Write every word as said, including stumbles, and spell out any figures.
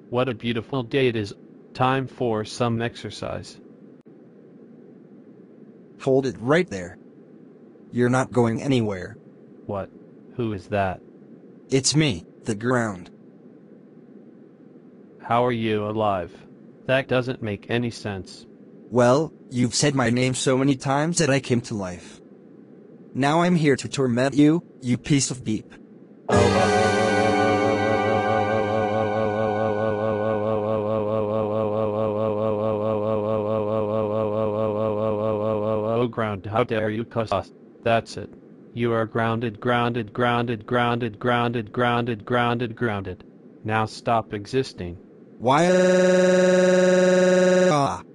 What a beautiful day it is. Time for some exercise. Hold it right there. You're not going anywhere. What? Who is that? It's me, the ground. How are you alive? That doesn't make any sense. Well, you've said my name so many times that I came to life. Now I'm here to torment you, you piece of beep. Oh ground, how dare you cuss us? That's it. You are grounded, grounded, grounded, grounded, grounded, grounded, grounded, grounded. Now stop existing. Why? Ah.